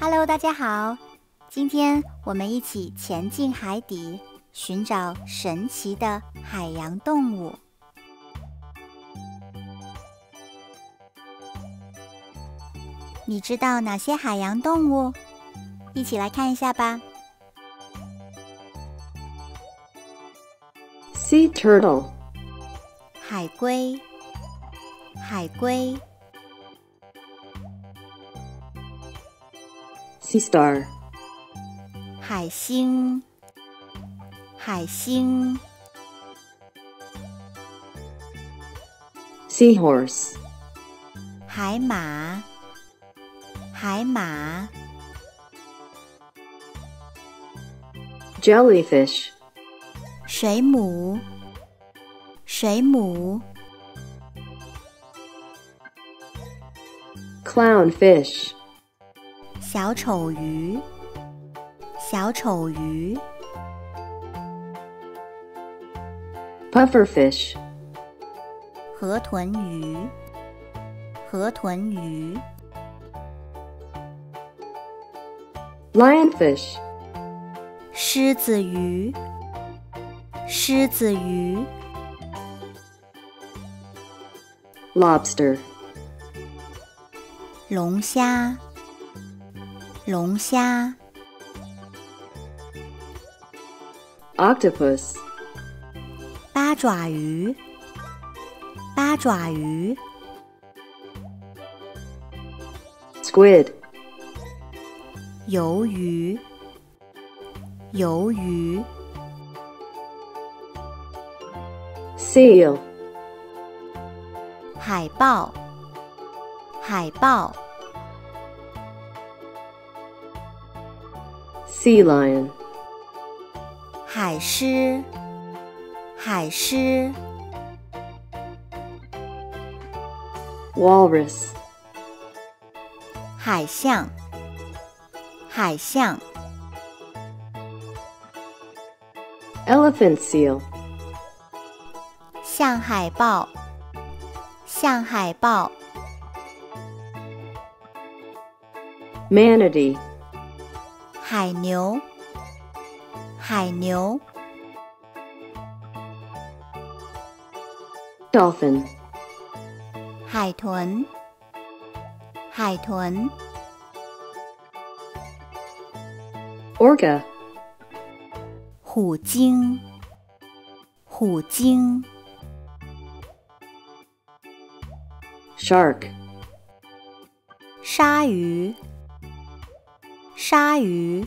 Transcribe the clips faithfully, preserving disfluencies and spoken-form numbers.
Hello， 大家好，今天我们一起潜进海底，寻找神奇的海洋动物。你知道哪些海洋动物？一起来看一下吧。 Sea turtle， 海龟，海龟。 Sea star， 海星，海星。 Seahorse， 海马，海马。 Jellyfish， 水母，水母。 Clownfish， 小丑鱼，小丑鱼。 Pufferfish， 河豚鱼，河豚鱼。 Lionfish， 狮子鱼，狮子鱼。 Lobster， 龙虾，龙虾。 Octopus， 八爪鱼，八爪鱼。 Squid， 鱿鱼，鱿鱼。 Seal， 海豹，海豹。 Sea lion， 海狮，海狮。 Walrus， 海象，海象。 Elephant seal， 象海豹，象海豹。 Manatee， 海牛，海牛。 Dolphin， 海豚，海豚。 Orca， 虎鲸，虎鲸。 Shark， 鲨鱼，鲨鱼。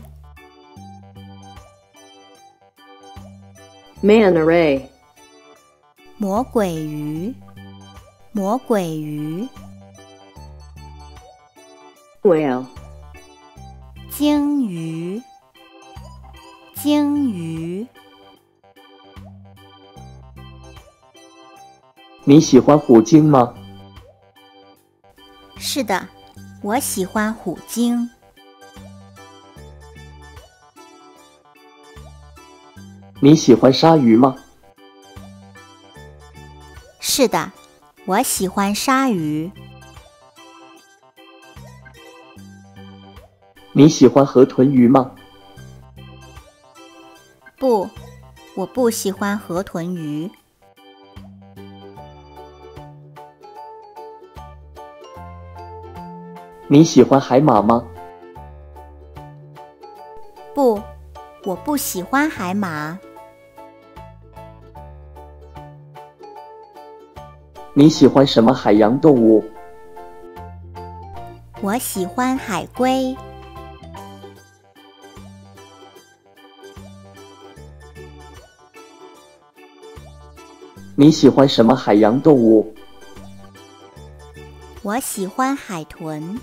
Manta ray， 魔鬼鱼，魔鬼鱼。 Whale， 鲸鱼，鲸鱼。 你喜欢虎鲸吗？ 是的，我喜欢虎鲸。 你喜欢鲨鱼吗？ 是的，我喜欢鲨鱼。 你喜欢河豚鱼吗？ 不，我不喜欢河豚鱼。 你喜欢海马吗？ 不，我不喜欢海马。 你喜欢什么海洋动物？ 我喜欢海龟。 你喜欢什么海洋动物？ 我喜欢海豚。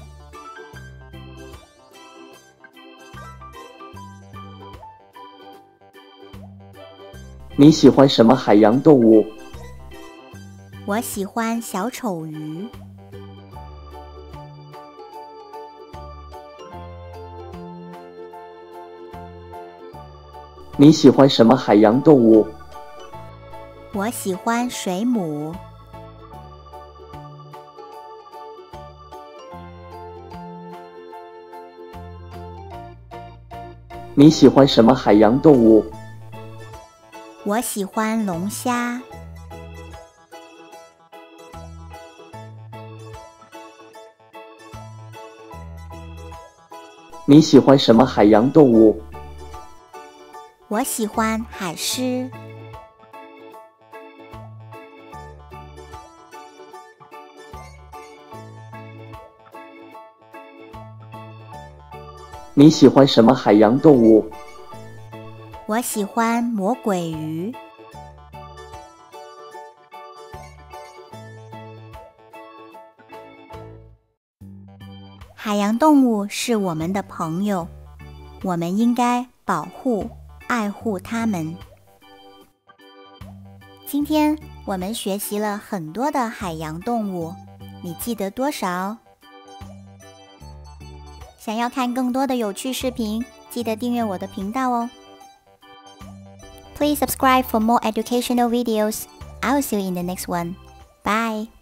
你喜欢什么海洋动物？ 我喜欢小丑鱼。 你喜欢什么海洋动物？ 我喜欢水母。 你喜欢什么海洋动物？ 我喜欢龙虾。 你喜欢什么海洋动物？ 我喜欢海狮。 你喜欢什么海洋动物？ 我喜欢魔鬼鱼。海洋动物是我们的朋友，我们应该保护、爱护它们。今天我们学习了很多的海洋动物，你记得多少？想要看更多的有趣视频，记得订阅我的频道哦。Please subscribe for more educational videos. I will see you in the next one. Bye.